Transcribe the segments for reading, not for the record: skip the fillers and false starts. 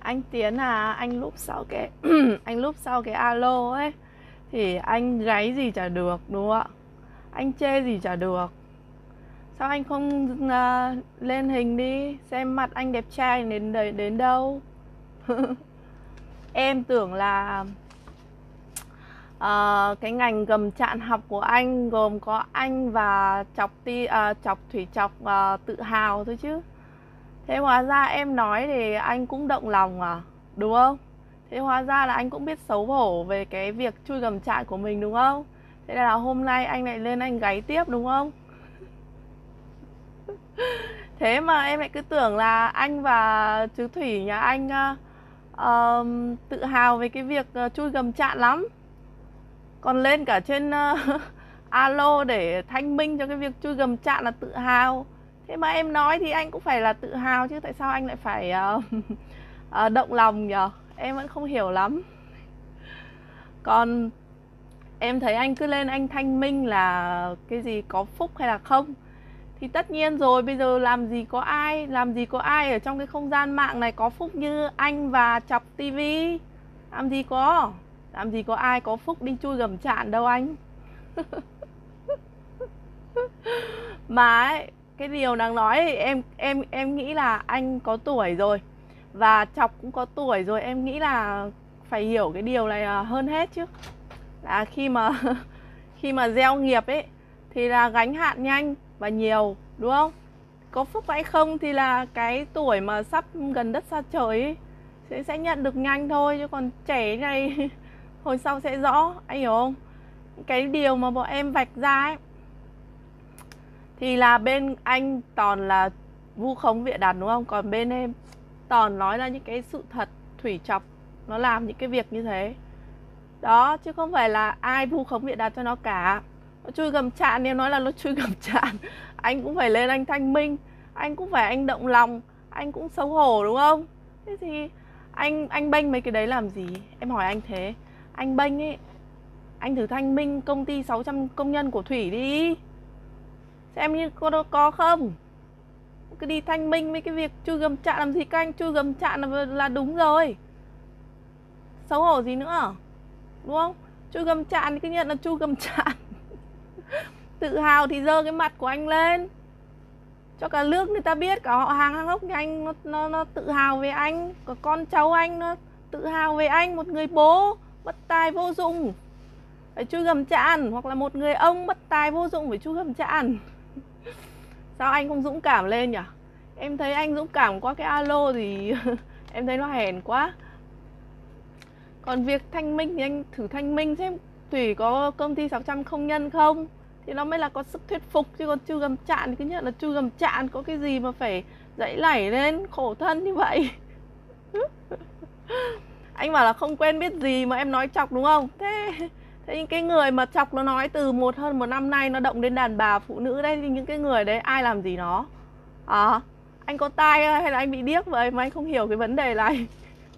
Anh Tiến à, anh lúc sau cái anh lúc sau cái alo ấy thì anh gáy gì chả được đúng không ạ? Anh chê gì chả được. Sao anh không lên hình đi xem mặt anh đẹp trai đến đâu. Em tưởng là cái ngành gầm trạn học của anh gồm có anh và chọc thủy chọc tự hào thôi chứ. Thế hóa ra em nói thì anh cũng động lòng à, đúng không? Thế hóa ra là anh cũng biết xấu hổ về cái việc chui gầm trại của mình đúng không? Thế là hôm nay anh lại lên anh gáy tiếp đúng không? Thế mà em lại cứ tưởng là anh và chú Thủy nhà anh tự hào về cái việc chui gầm trại lắm. Còn lên cả trên alo để thanh minh cho cái việc chui gầm trại là tự hào. Thế mà em nói thì anh cũng phải là tự hào chứ, tại sao anh lại phải động lòng nhở? Em vẫn không hiểu lắm. Còn em thấy anh cứ lên anh thanh minh là cái gì có phúc hay là không, thì tất nhiên rồi, bây giờ làm gì có ai ở trong cái không gian mạng này có phúc như anh và Chọc TV. Làm gì có ai có phúc đi chui gầm trạn đâu anh. Mà ấy, cái điều đáng nói thì em nghĩ là anh có tuổi rồi và Chọc cũng có tuổi rồi, em nghĩ là phải hiểu cái điều này hơn hết chứ. Là khi mà gieo nghiệp ấy thì là gánh hạn nhanh và nhiều, đúng không? Có phúc hay không thì là cái tuổi mà sắp gần đất xa trời ấy sẽ nhận được nhanh thôi, chứ còn trẻ này hồi sau sẽ rõ, anh hiểu không? Cái điều mà bọn em vạch ra ấy thì là bên anh toàn là vu khống bịa đặt đúng không? Còn bên em toàn nói ra những cái sự thật Thủy Chọc nó làm những cái việc như thế. Đó, chứ không phải là ai vu khống bịa đặt cho nó cả. Nó chui gầm trạn, nếu nói là nó chui gầm trạn anh cũng phải lên anh thanh minh, anh cũng phải anh động lòng, anh cũng xấu hổ đúng không? Thế thì anh bênh mấy cái đấy làm gì? Em hỏi anh thế. Anh bênh ấy, anh thử thanh minh công ty 600 công nhân của Thủy đi, xem như có không. Cứ đi thanh minh mấy cái việc chui gầm trạn làm gì, các anh chui gầm trạn là đúng rồi, xấu hổ gì nữa, đúng không? Chui gầm trạn thì cứ nhận là chui gầm trạn. Tự hào thì giơ cái mặt của anh lên cho cả nước người ta biết, cả họ hàng hang hốc nhà anh nó tự hào về anh, cả con cháu anh nó tự hào về anh, một người bố bất tài vô dụng phải chui gầm trạn, hoặc là một người ông bất tài vô dụng phải chui gầm trạn. Sao anh không dũng cảm lên nhỉ? Em thấy anh dũng cảm qua cái alo thì em thấy nó hèn quá. Còn việc thanh minh thì anh thử thanh minh xem Thủy có công ty 600 công nhân không, thì nó mới là có sức thuyết phục. Chứ còn chui gầm trạn thì cứ nhận là chui gầm trạn, có cái gì mà phải dãy nảy lên khổ thân như vậy. Anh bảo là không quen biết gì mà em nói Chọc đúng không? Thế những cái người mà Chọc nó nói từ hơn một năm nay nó động đến đàn bà phụ nữ đấy, thì những cái người đấy ai làm gì nó? Anh có tai hay là anh bị điếc vậy mà anh không hiểu cái vấn đề này?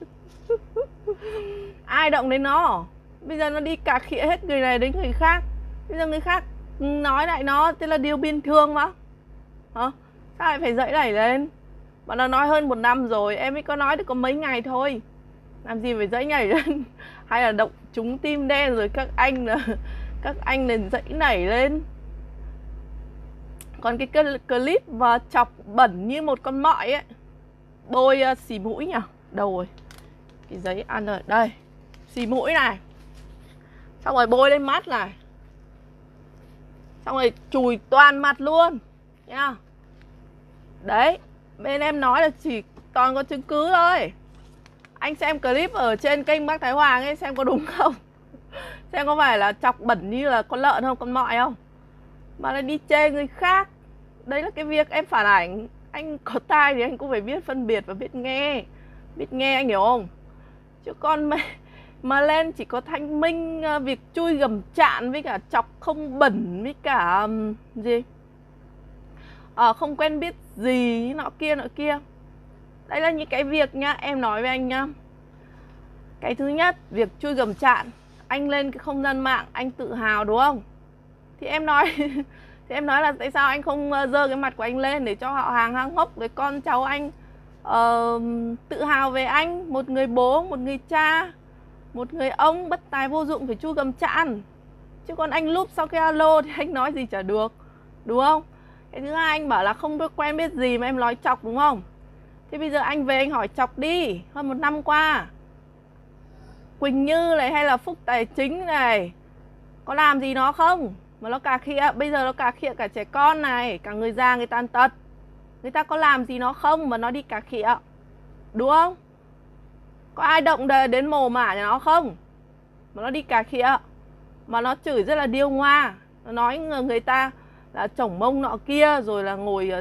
Ai động đến nó? Bây giờ nó đi cà khịa hết người này đến người khác, bây giờ người khác nói lại nó, thế là điều bình thường mà. Sao lại phải dậy nảy lên? Bọn nó nói hơn một năm rồi, em ấy có nói được có mấy ngày thôi, làm gì phải dậy nhảy lên? Hay là động trúng tim đen rồi các anh là dậy nảy lên. Còn cái clip mà Chọc bẩn như một con mọi ấy, bôi xì mũi nhỉ? Đâu rồi? Cái giấy ăn rồi, đây. Xì mũi này, xong rồi bôi lên mắt này, xong rồi chùi toàn mặt luôn nhá. Đấy, bên em nói là chỉ toàn có chứng cứ thôi. Anh xem clip ở trên kênh Bác Thái Hoàng ấy, xem có đúng không? Xem có phải là Chọc bẩn như là con lợn không, con mọi không? Mà lại đi chê người khác. Đấy là cái việc em phản ảnh. Anh có tai thì anh cũng phải biết phân biệt và biết nghe. Biết nghe, anh hiểu không? Chứ con mà lên chỉ có thanh minh việc chui gầm trạn với cả Chọc không bẩn với cả gì? Không quen biết gì nọ kia. Đấy là những cái việc nhá, em nói với anh nhá. Cái thứ nhất, việc chui gầm trạn, anh lên cái không gian mạng anh tự hào đúng không? Thì em nói thì em nói là tại sao anh không giơ cái mặt của anh lên để cho họ hàng hang hốc với con cháu anh tự hào về anh, một người bố, một người cha, một người ông bất tài vô dụng phải chui gầm chạn. Chứ còn anh lúp sau cái alo thì anh nói gì chả được, đúng không? Cái thứ hai, anh bảo là không biết quen biết gì mà em nói chọc, đúng không? Thế bây giờ anh về anh hỏi chọc đi. Hơn 1 năm qua Quỳnh Như này hay là Phúc Tài Chính này có làm gì nó không mà nó cà khịa? Bây giờ nó cà khịa cả trẻ con này, cả người già, người tàn tật. Người ta có làm gì nó không mà nó đi cà khịa, đúng không? Có ai động đến mồ mả nhà nó không mà nó đi cà khịa? Mà nó chửi rất là điêu ngoa. Nó nói người ta là chổng mông nọ kia, rồi là ngồi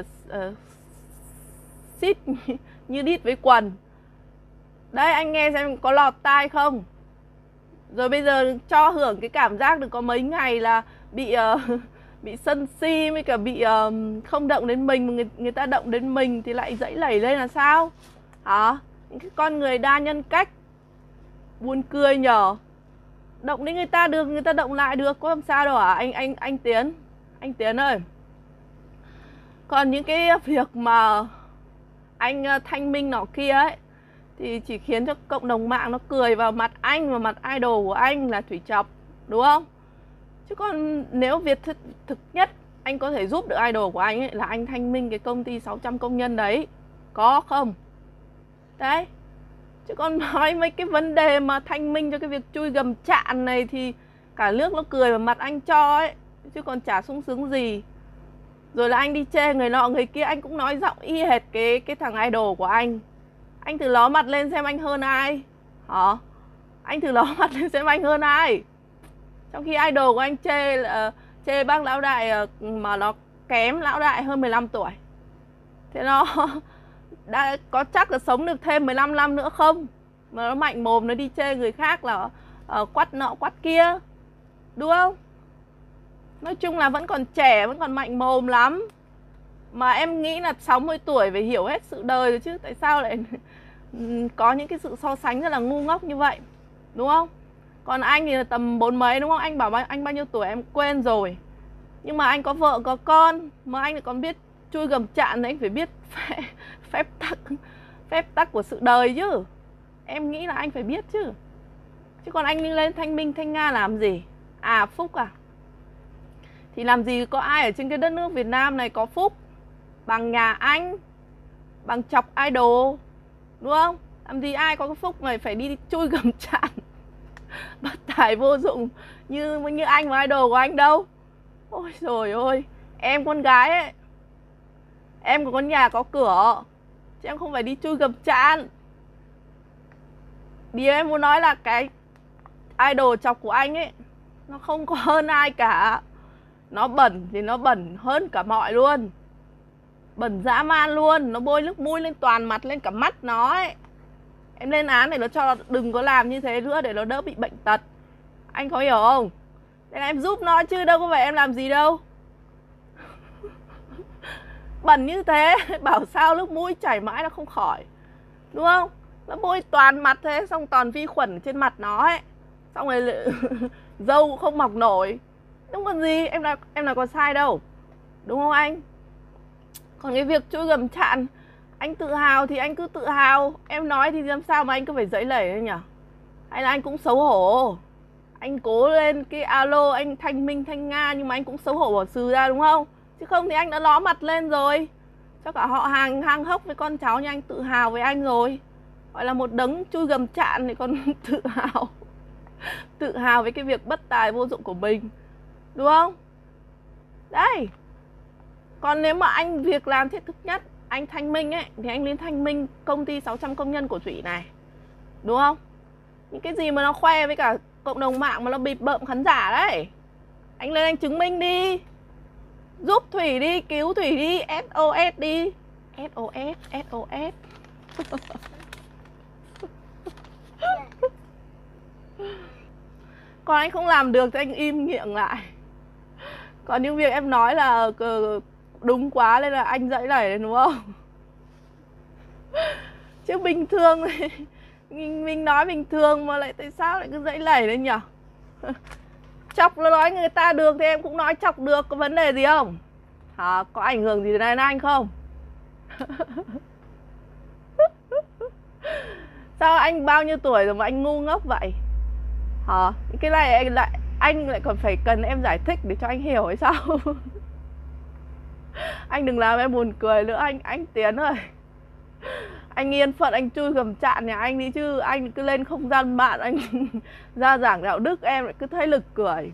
xít như đít với quần. Đấy, anh nghe xem có lọt tai không. Rồi bây giờ cho hưởng cái cảm giác được có mấy ngày là bị sân si, với cả bị không động đến mình, mà người ta động đến mình thì lại dẫy lẩy lên là sao hả? Những cái con người đa nhân cách, buồn cười nhở. Động đến người ta được, người ta động lại được, có làm sao đâu hả anh Tiến? Anh Tiến ơi. Còn những cái việc mà anh thanh minh nọ kia ấy thì chỉ khiến cho cộng đồng mạng nó cười vào mặt anh và mặt idol của anh là Thủy Chọc, đúng không? Chứ còn nếu việc thực nhất anh có thể giúp được idol của anh ấy là anh thanh minh cái công ty 600 công nhân đấy, có không? Đấy. Chứ còn nói mấy cái vấn đề mà thanh minh cho cái việc chui gầm chạn này thì cả nước nó cười vào mặt anh cho ấy, chứ còn chả sung sướng gì. Rồi là anh đi chê người nọ người kia, anh cũng nói giọng y hệt cái thằng idol của anh. Anh thử ló mặt lên xem anh hơn ai hả? Anh thử ló mặt lên xem anh hơn ai. Trong khi idol của anh chê bác lão đại mà nó kém lão đại hơn 15 tuổi. Thế nó đã có chắc là sống được thêm 15 năm nữa không? Mà nó mạnh mồm nó đi chê người khác là quắt nọ quắt kia, đúng không? Nói chung là vẫn còn trẻ, vẫn còn mạnh mồm lắm. Mà em nghĩ là 60 tuổi phải hiểu hết sự đời rồi chứ. Tại sao lại có những cái sự so sánh rất là ngu ngốc như vậy, đúng không? Còn anh thì là tầm 40 mấy, đúng không? Anh bảo anh bao nhiêu tuổi em quên rồi. Nhưng mà anh có vợ có con, mà anh lại còn biết chui gầm chạn thì anh phải biết phép tắc của sự đời chứ. Em nghĩ là anh phải biết chứ. Chứ còn anh lên thanh minh thanh nga làm gì? À, Phúc à? Thì làm gì có ai ở trên cái đất nước Việt Nam này có Phúc bằng nhà anh, bằng Chọc idol, đúng không? Làm gì ai có cái Phúc mà phải đi chui gầm chạn bất tài vô dụng như anh và idol của anh đâu. Ôi trời ơi, em con gái ấy, em có con nhà có cửa, chứ em không phải đi chui gầm chạn. Điều em muốn nói là cái idol Chọc của anh ấy nó không có hơn ai cả. Nó bẩn thì nó bẩn hơn cả mọi luôn, bẩn dã man luôn. Nó bôi nước mui lên toàn mặt, lên cả mắt nó ấy. Em lên án để nó cho nó đừng có làm như thế nữa, để nó đỡ bị bệnh tật. Anh có hiểu không? Đây là em giúp nó chứ đâu có phải em làm gì đâu. Bẩn như thế bảo sao nước mũi chảy mãi nó không khỏi, đúng không? Nó bôi toàn mặt thế, xong toàn vi khuẩn trên mặt nó ấy, xong rồi dâu cũng không mọc nổi. Đúng còn gì, em là có sai đâu, đúng không anh? Còn cái việc chui gầm chạn, anh tự hào thì anh cứ tự hào. Em nói thì làm sao mà anh cứ phải dẫy lẩy đấy nhỉ? Hay là anh cũng xấu hổ? Anh cố lên cái alo, anh thanh minh thanh nga, nhưng mà anh cũng xấu hổ bỏ xừ ra, đúng không? Chứ không thì anh đã ló mặt lên rồi, cho cả họ hàng hang hốc với con cháu nhà anh tự hào với anh rồi. Gọi là một đấng chui gầm chạn thì còn tự hào. Tự hào với cái việc bất tài vô dụng của mình, đúng không? Đây. Còn nếu mà anh việc làm thiết thực nhất, anh thanh minh ấy, thì anh lên thanh minh công ty 600 công nhân của Thủy này, đúng không? Những cái gì mà nó khoe với cả cộng đồng mạng mà nó bịp bợm khán giả đấy, anh lên anh chứng minh đi. Giúp Thủy đi, cứu Thủy đi, SOS đi. SOS, SOS. Còn anh không làm được thì anh im miệng lại. Còn những việc em nói là đúng quá nên là anh dẫy lẩy đấy, đúng không? Chứ bình thường thì mình nói bình thường mà lại tại sao lại cứ dẫy lẩy lên nhỉ? Chọc nó nói người ta được thì em cũng nói chọc được, có vấn đề gì không? Hả? Có ảnh hưởng gì đến anh không? Sao anh bao nhiêu tuổi rồi mà anh ngu ngốc vậy hả? Cái này anh lại còn phải cần em giải thích để cho anh hiểu hay sao? Anh đừng làm em buồn cười nữa anh Tiến ơi. Anh yên phận anh chui gầm chạn nhà anh đi chứ. Anh cứ lên không gian mạng anh ra giảng đạo đức em lại cứ thấy lực cười.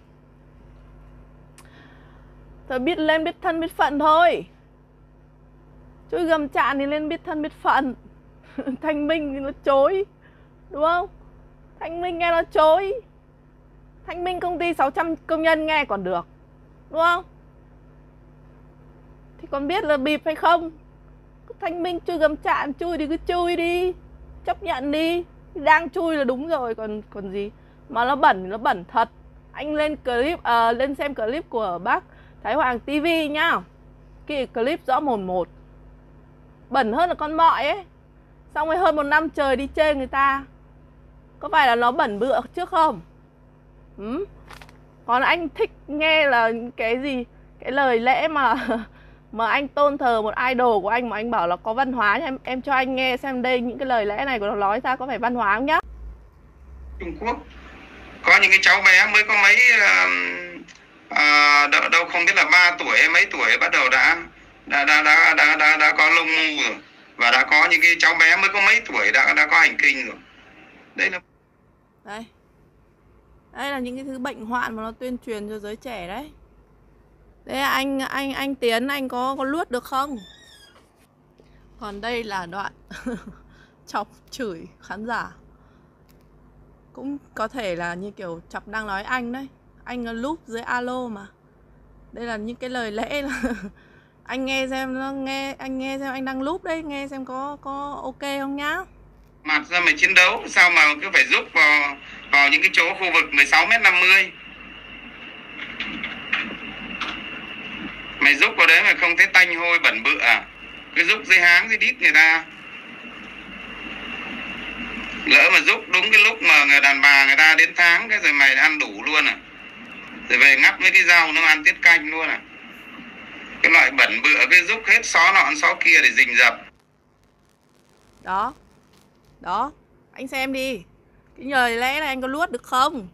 Thôi biết lên biết thân biết phận thôi. Chui gầm chạn thì lên biết thân biết phận. Thanh Minh thì nó chối, đúng không? Thanh Minh nghe nó chối. Thanh Minh công ty 600 công nhân nghe còn được, đúng không? Thì còn biết là bịp hay không? Thanh Minh chui gầm chạn, chui thì cứ chui đi, chấp nhận đi. Đang chui là đúng rồi, còn gì. Mà nó bẩn thì nó bẩn thật. Anh lên clip lên xem clip của bác Thái Hoàng TV nhá. Cái clip rõ mồn một. Bẩn hơn là con mọi ấy. Xong rồi hơn 1 năm trời đi chê người ta. Có phải là nó bẩn bựa trước không? Còn anh thích nghe là cái gì? Cái lời lẽ mà anh tôn thờ một idol của anh mà anh bảo là có văn hóa nhá. Em cho anh nghe xem đây, những cái lời lẽ này của nó nói ra có phải văn hóa không nhá. Trung Quốc có những cái cháu bé mới có mấy đâu không biết là 3 tuổi hay mấy tuổi bắt đầu đã có lông mu rồi, và đã có những cái cháu bé mới có mấy tuổi đã có hành kinh rồi. Đây là những cái thứ bệnh hoạn mà nó tuyên truyền cho giới trẻ đấy. Đấy anh Tiến, anh có luốt được không? Còn đây là đoạn chọc chửi khán giả. Cũng có thể là như kiểu chọc đang nói anh đấy. Anh loop dưới alo mà. Đây là những cái lời lẽ là anh nghe xem nó anh nghe xem anh đang loop đấy, nghe xem có ok không nhá. Mặt ra mày chiến đấu sao mà cứ phải giúp vào những cái chỗ khu vực 16m50. Mày giúp vào đấy mà không thấy tanh hôi bẩn bựa à? Cứ giúp dưới háng dưới đít người ta. Lỡ mà giúp đúng cái lúc mà người đàn bà người ta đến tháng cái rồi mày ăn đủ luôn à? Rồi về ngắp mấy cái rau nó ăn tiết canh luôn à? Cái loại bẩn bựa cái giúp hết xó nọ xó kia để rình rập. Đó, anh xem đi. Cái lời lẽ này anh có luốt được không?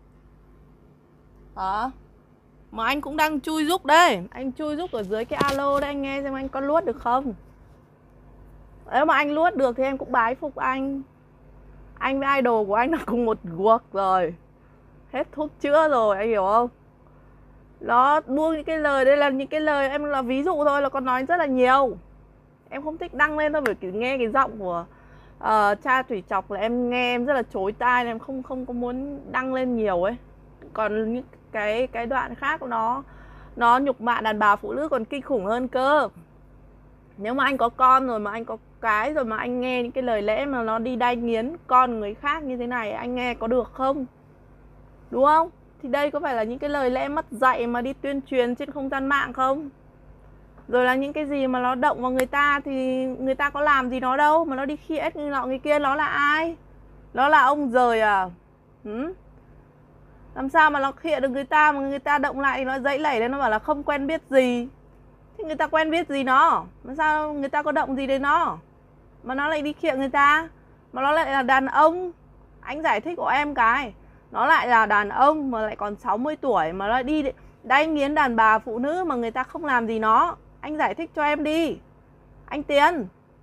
Hả? Mà anh cũng đang chui giúp đây. Anh chui giúp ở dưới cái alo đây, anh nghe xem anh có luốt được không? Nếu mà anh luốt được thì em cũng bái phục anh. Anh với idol của anh là cùng một guộc rồi. Hết thuốc chữa rồi, anh hiểu không? Nó buông những cái lời, đây là những cái lời em là ví dụ thôi, là còn nói rất là nhiều. Em không thích đăng lên thôi, bởi vì nghe cái giọng của cha Thủy Chọc là em nghe em rất là chối tai, nên em không có muốn đăng lên nhiều ấy. Còn những cái đoạn khác nó nhục mạ đàn bà phụ nữ còn kinh khủng hơn cơ. Nếu mà anh có con rồi, mà anh có cái rồi, mà anh nghe những cái lời lẽ mà nó đi đay nghiến con người khác như thế này, anh nghe có được không? Đúng không? Thì đây có phải là những cái lời lẽ mất dạy mà đi tuyên truyền trên không gian mạng không? Rồi là những cái gì mà nó động vào người ta thì người ta có làm gì nó đâu, mà nó đi khiết người nọ người kia, nó là ai? Nó là ông giời à? Làm sao mà nó khịa được người ta mà người ta động lại thì nó dãy lẩy lên, nó bảo là không quen biết gì. Thì người ta quen biết gì nó? Mà sao người ta có động gì đến nó? Mà nó lại đi khịa người ta. Mà nó lại là đàn ông. Anh giải thích của em cái. Nó lại là đàn ông mà lại còn 60 tuổi mà nó đi đay nghiến đàn bà phụ nữ mà người ta không làm gì nó. Anh giải thích cho em đi. Anh Tiến.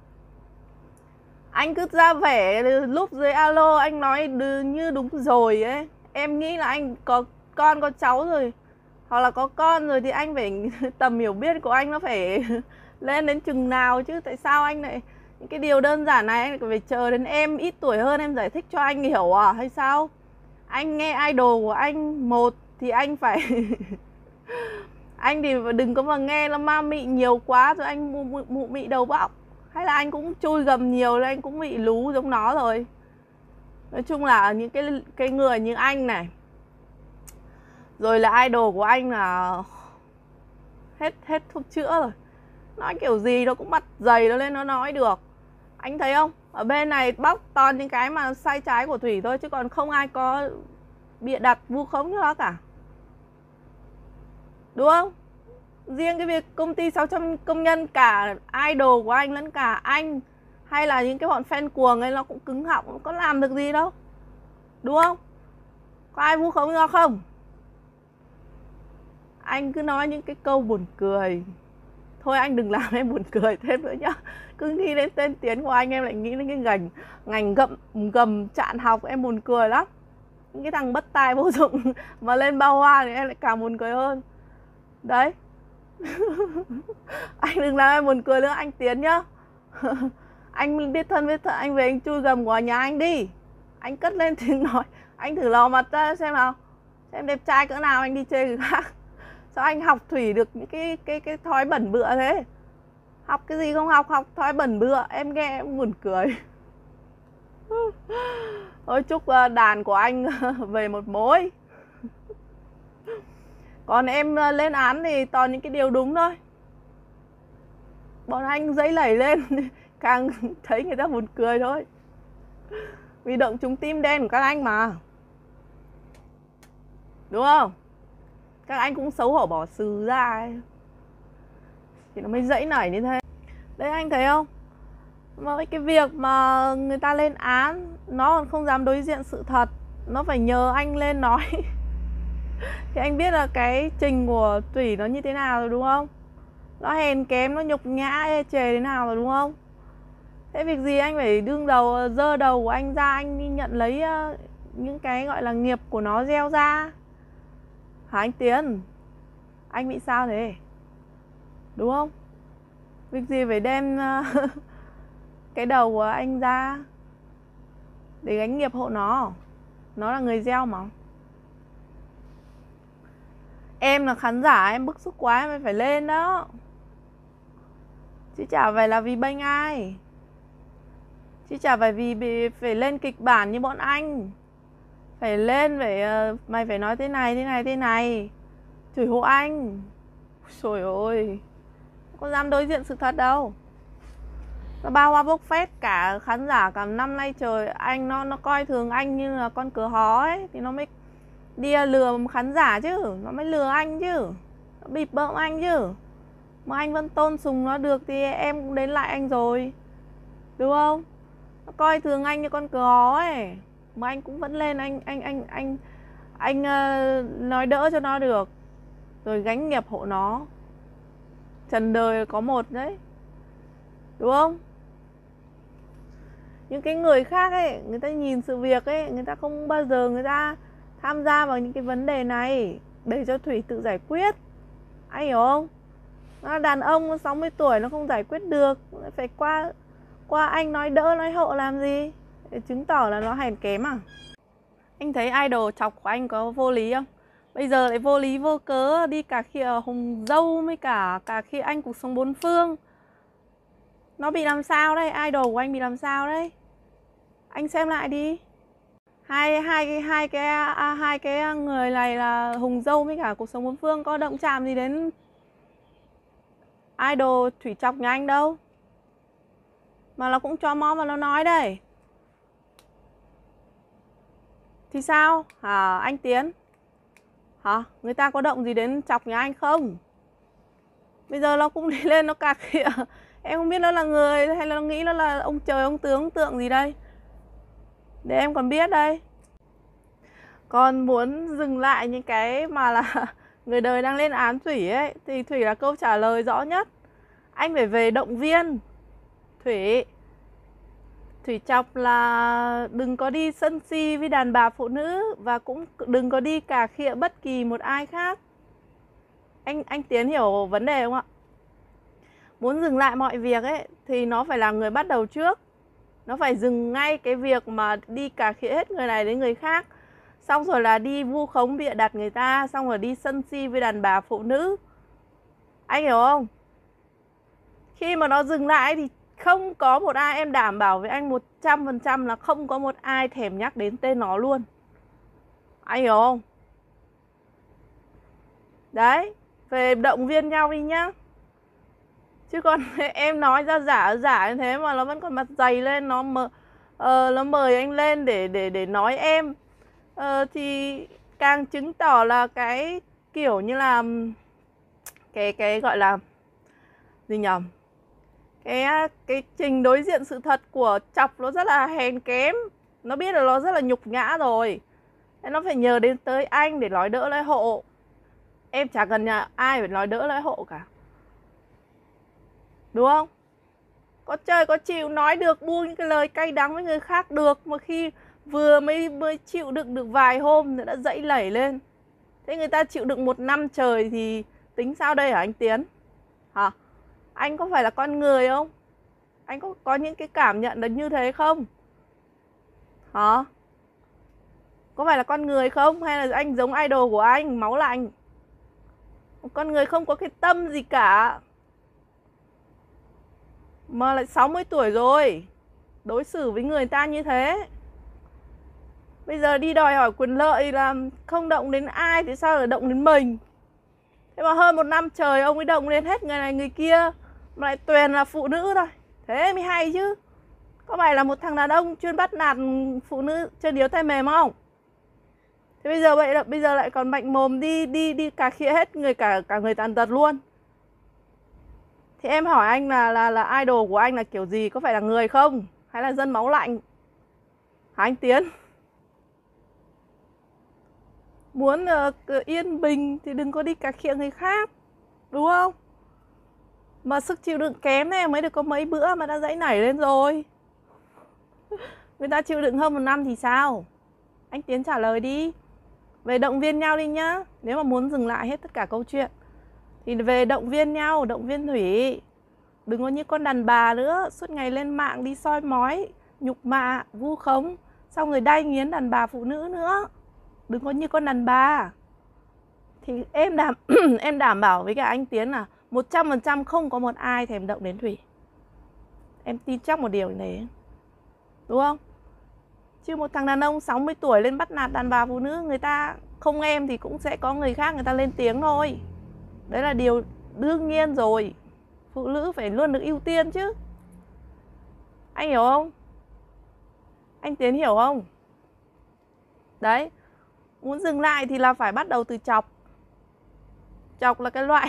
Anh cứ ra vẻ lúc dưới alo anh nói như đúng rồi ấy. Em nghĩ là anh có con có cháu rồi, hoặc là có con rồi thì anh phải tầm hiểu biết của anh nó phải lên đến chừng nào chứ. Tại sao anh lại những cái điều đơn giản này anh phải chờ đến em ít tuổi hơn em giải thích cho anh hiểu à hay sao? Anh nghe idol của anh một thì anh phải anh thì đừng có mà nghe nó ma mị nhiều quá rồi anh mụ mị đầu óc. Hay là anh cũng chui gầm nhiều rồi anh cũng bị lú giống nó rồi. Nói chung là những cái người như anh này, rồi là idol của anh là hết thuốc chữa rồi. Nói kiểu gì nó cũng mặt dày nó lên nó nói được. Anh thấy không? Ở bên này bóc toàn những cái mà sai trái của Thủy thôi, chứ còn không ai có bịa đặt vu khống cho nó cả. Đúng không? Riêng cái việc công ty 600 công nhân, cả idol của anh lẫn cả anh hay là những cái bọn fan cuồng ấy nó cũng cứng họng, nó có làm được gì đâu, đúng không? Có ai vu khống nó không? Anh cứ nói những cái câu buồn cười. Thôi anh đừng làm em buồn cười thêm nữa nhá. Cứ nghĩ đến tên Tiến của anh em lại nghĩ đến cái ngành gầm chạn học, em buồn cười lắm. Những cái thằng bất tài vô dụng mà lên bao hoa thì em lại càng buồn cười hơn. Đấy. Anh đừng làm em buồn cười nữa anh Tiến nhá. Anh biết thân anh về anh chui gầm của nhà anh đi. Anh cất lên tiếng nói, anh thử lò mặt ra xem nào. Xem đẹp trai cỡ nào anh đi chê người khác. Sao anh học Thủy được những cái thói bẩn bựa thế? Học cái gì không học thói bẩn bựa, em nghe em buồn cười. Thôi chúc đàn của anh về một mối. Còn em lên án thì toàn những cái điều đúng thôi. Bọn anh giấy lẩy lên càng thấy người ta buồn cười thôi. Vì động chúng tim đen của các anh mà, đúng không? Các anh cũng xấu hổ bỏ xừ ra ấy, thì nó mới dãy nảy như thế. Đấy anh thấy không? Mà cái việc mà người ta lên án, nó còn không dám đối diện sự thật, nó phải nhờ anh lên nói. Thì anh biết là cái trình của Thủy nó như thế nào rồi đúng không? Nó hèn kém, nó nhục nhã, ê chề thế nào rồi đúng không? Thế việc gì anh phải đương đầu, dơ đầu của anh ra, anh đi nhận lấy những cái gọi là nghiệp của nó gieo ra. Hả anh Tiến? Anh bị sao thế? Đúng không? Việc gì phải đem cái đầu của anh ra để gánh nghiệp hộ nó. Nó là người gieo mà. Em là khán giả, em bức xúc quá em phải lên đó. Chứ chả phải là vì bênh ai. Chứ chả phải vì phải lên kịch bản như bọn anh. Phải lên, mày phải nói thế này. Chửi hộ anh. Trời ơi, không có dám đối diện sự thật đâu. Nó bao hoa bốc phét cả khán giả cả năm nay trời. Anh nó coi thường anh như là con cờ hó ấy, thì nó mới đi lừa khán giả chứ. Nó mới lừa anh chứ, nó bịp bợm anh chứ. Mà anh vẫn tôn sùng nó được thì em cũng đến lại anh rồi, đúng không? Nó coi thường anh như con cờ hó ấy, mà anh cũng vẫn lên anh nói đỡ cho nó được, rồi gánh nghiệp hộ nó. Trần đời có một đấy, đúng không? Những cái người khác ấy, người ta nhìn sự việc ấy, người ta không bao giờ người ta tham gia vào những cái vấn đề này, để cho Thủy tự giải quyết. Anh hiểu không? Nó đàn ông 60 tuổi nó không giải quyết được, phải qua anh nói đỡ nói hộ làm gì, để chứng tỏ là nó hèn kém à? Anh thấy idol chọc của anh có vô lý không? Bây giờ lại vô lý vô cớ đi cà khịa Hùng Dâu với cả khịa anh Cuộc Sống Bốn Phương. Nó bị làm sao đây? Idol của anh bị làm sao đấy? Anh xem lại đi. Hai cái người này là Hùng Dâu với cả Cuộc Sống Bốn Phương có động chạm gì đến idol Thủy chọc nhà anh đâu. Mà nó cũng cho mom và nó nói đây. Thì sao? Hả anh Tiến? Hả? Người ta có động gì đến chọc nhà anh không? Bây giờ nó cũng đi lên nó cà khịa. Em không biết nó là người hay là nó nghĩ nó là ông trời ông tướng tượng gì đây. Để em còn biết đây. Còn muốn dừng lại những cái mà là người đời đang lên án Thủy ấy, thì Thủy là câu trả lời rõ nhất. Anh phải về động viên Thủy chọc là đừng có đi sân si với đàn bà phụ nữ, và cũng đừng có đi cà khịa bất kỳ một ai khác. Anh Tiến hiểu vấn đề không ạ? Muốn dừng lại mọi việc ấy thì nó phải là người bắt đầu trước. Nó phải dừng ngay cái việc mà đi cà khịa hết người này đến người khác, xong rồi là đi vu khống bịa đặt người ta, xong rồi đi sân si với đàn bà phụ nữ. Anh hiểu không? Khi mà nó dừng lại thì không có một ai, em đảm bảo với anh 100% là không có một ai thèm nhắc đến tên nó luôn. Anh hiểu không? Đấy, về động viên nhau đi nhá. Chứ còn em nói ra giả như thế mà nó vẫn còn mặt dày lên, nó mời anh lên để nói em, thì càng chứng tỏ là cái kiểu như là cái gọi là gì nhỉ? cái trình đối diện sự thật của Chọc nó rất là hèn kém. Nó biết là nó rất là nhục nhã rồi, nên nó phải nhờ đến tới anh để nói đỡ lấy hộ. Em chả cần nhà ai phải nói đỡ lấy hộ cả, đúng không? Có chơi có chịu nói được, buông những cái lời cay đắng với người khác được, mà khi vừa mới chịu đựng được vài hôm thì đã dậy lẩy lên. Thế người ta chịu đựng 1 năm trời thì tính sao đây hả anh Tiến? Hả? Anh có phải là con người không? Anh có những cái cảm nhận được như thế không? Hả? Có phải là con người không? Hay là anh giống idol của anh, máu lạnh? Một con người không có cái tâm gì cả, mà lại 60 tuổi rồi, đối xử với người ta như thế. Bây giờ đi đòi hỏi quyền lợi là không động đến ai thì sao lại động đến mình? Thế mà hơn 1 năm trời ông ấy động đến hết người này người kia, mà lại toàn là phụ nữ thôi. Thế mới hay chứ. Có phải là một thằng đàn ông chuyên bắt nạt phụ nữ chân yếu tay mềm không? Thế bây giờ vậy là bây giờ lại còn mạnh mồm đi cà khịa hết người cả người tàn tật luôn. Thì em hỏi anh là idol của anh là kiểu gì? Có phải là người không? Hay là dân máu lạnh? Hả anh Tiến? Muốn yên bình thì đừng có đi cà khịa người khác, đúng không? Mà sức chịu đựng kém này mới được có mấy bữa mà đã dãy nảy lên rồi. Người ta chịu đựng hơn 1 năm thì sao? Anh Tiến trả lời đi. Về động viên nhau đi nhá. Nếu mà muốn dừng lại hết tất cả câu chuyện thì về động viên nhau, động viên Thủy. Đừng có như con đàn bà nữa, suốt ngày lên mạng đi soi mói, nhục mạ, vu khống, xong rồi đay nghiến đàn bà phụ nữ nữa. Đừng có như con đàn bà. Thì em đảm bảo với cả anh Tiến là 100% không có một ai thèm động đến Thủy. Em tin chắc một điều này, đúng không? Chứ một thằng đàn ông 60 tuổi lên bắt nạt đàn bà phụ nữ, người ta không em thì cũng sẽ có người khác người ta lên tiếng thôi. Đấy là điều đương nhiên rồi. Phụ nữ phải luôn được ưu tiên chứ. Anh hiểu không? Anh Tiến hiểu không? Đấy. Muốn dừng lại thì là phải bắt đầu từ Chọc. Chọc là cái loại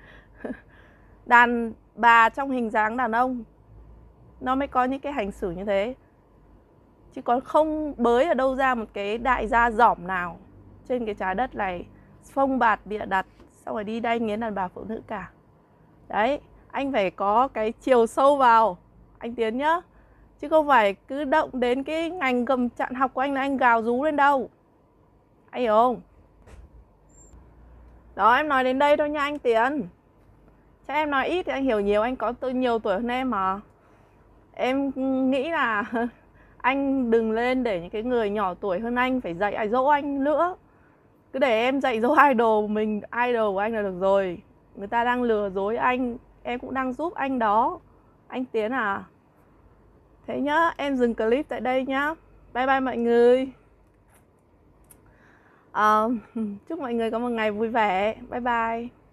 đàn bà trong hình dáng đàn ông, nó mới có những cái hành xử như thế. Chứ còn không bới ở đâu ra một cái đại gia giỏm nào trên cái trái đất này phông bạt bịa đặt xong rồi đi đay nghiến đàn bà phụ nữ cả. Đấy, anh phải có cái chiều sâu vào anh Tiến nhá. Chứ không phải cứ động đến cái ngành cầm chặn học của anh là anh gào rú lên đâu. Anh hiểu không? Đó, em nói đến đây thôi nha anh Tiến. Chắc em nói ít thì anh hiểu nhiều, anh có nhiều tuổi hơn em mà. Em nghĩ là anh đừng lên để những cái người nhỏ tuổi hơn anh phải dạy dỗ anh nữa. Cứ để em dạy dỗ idol mình, idol của anh là được rồi. Người ta đang lừa dối anh, em cũng đang giúp anh đó. Anh Tiến à. Thế nhá, em dừng clip tại đây nhá. Bye bye mọi người. Chúc mọi người có một ngày vui vẻ. Bye bye.